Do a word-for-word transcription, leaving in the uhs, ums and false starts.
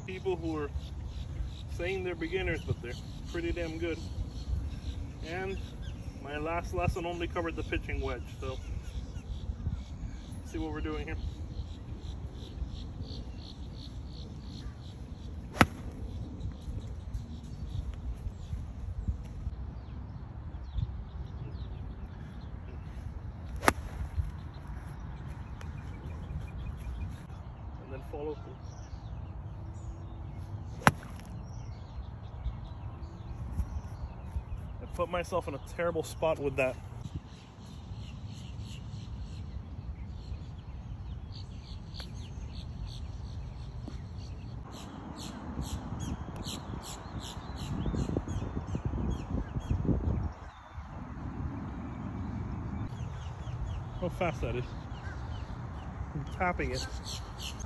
people who are saying they're beginners, but they're pretty damn good. And my last lesson only covered the pitching wedge, so let's see what we're doing here. And then follow through. I put myself in a terrible spot with that. How fast that is. I'm tapping it.